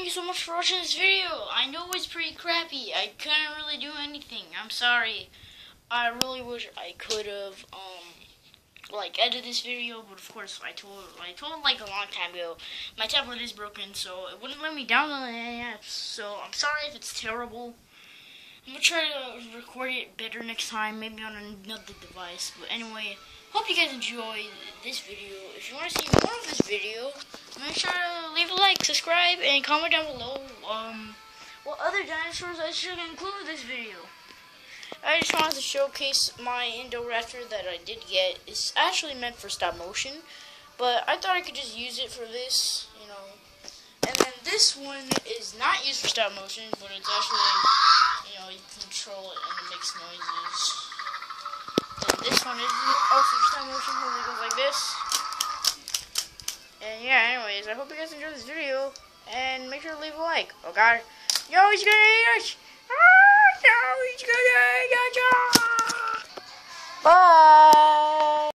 thank you so much for watching this video. I know it's pretty crappy. I couldn't really do anything. I'm sorry. I really wish I could have, edited this video, but of course I told like a long time ago, my tablet is broken, so it wouldn't let me download any apps. So I'm sorry if it's terrible. I'm gonna try to record it better next time, maybe on another device. But anyway, hope you guys enjoy this video. If you want to see more of this video, make sure to leave a like, subscribe, and comment down below what other dinosaurs I should include in this video. I just wanted to showcase my Indoraptor that I did get. It's actually meant for stop motion, but I thought I could just use it for this, you know. And then this one is not used for stop motion, but it's actually, you know, you control it and it makes noises. And this one is also for stop motion because it goes like this. And yeah, anyways, I hope you guys enjoyed this video, and make sure to leave a like. Oh god, yo, he's gonna eat us! Oh, no, he's gonna eat us!